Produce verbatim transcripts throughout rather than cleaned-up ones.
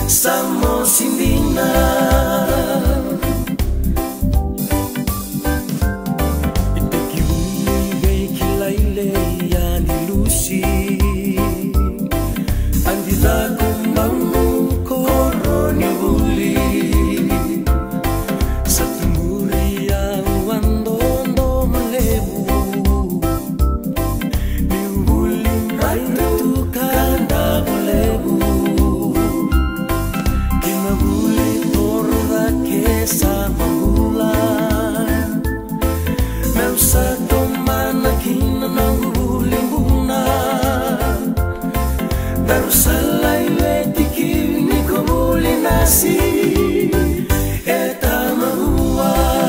Samo sindina Iteki uli beiki laile yani lusi Andi lagu bangu koroni uli Satu muri awan dondo melebu Ni uli raitu kanda melebu Sama bulan Meu sa tomana kina nang bulimbuna Daru salai leti kini ko bulinasi Eta mahua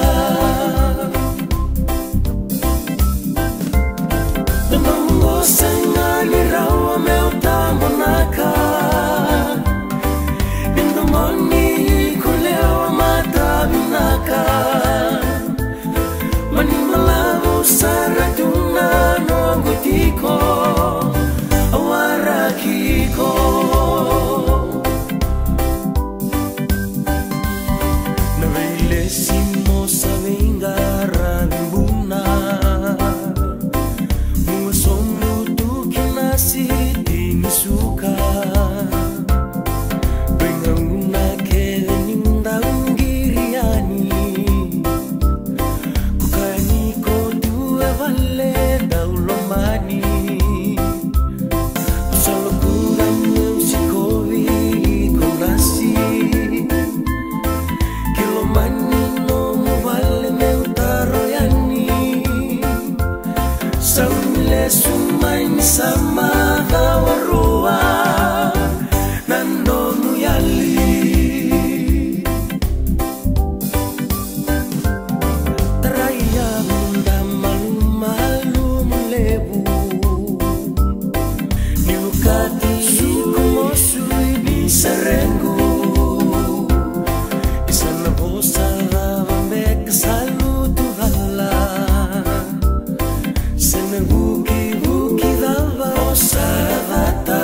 Namongo sengani rawa meu tamonaka Bindomoni Mani malabu saratuna no gutiko awarakiko Navele simo savenga rambuna Mua sombu tu kinasi tinisuka Benganguna ke ninda ungiriani Sumai sama hawarua nando muyali Teraya bunda malu-malu melebu Nilukati sukumosui bisa renggu Isana bosa vambek salu tuhala Senebuki Saravata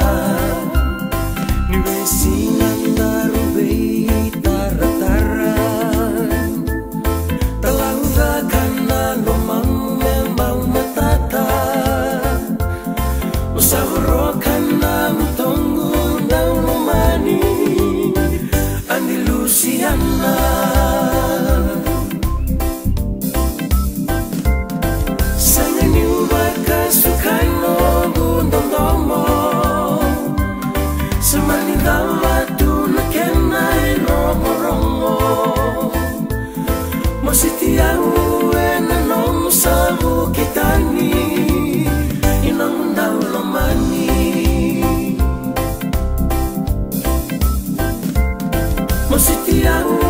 Ni resinan darubei tarataran Talanggakan na lomang membau matata Usawrokan na mutonggu na lumani Andi Luciana Sangani ubaka sukano Sitiau ena nom sabu kitani inang daw lamani Mo sitiau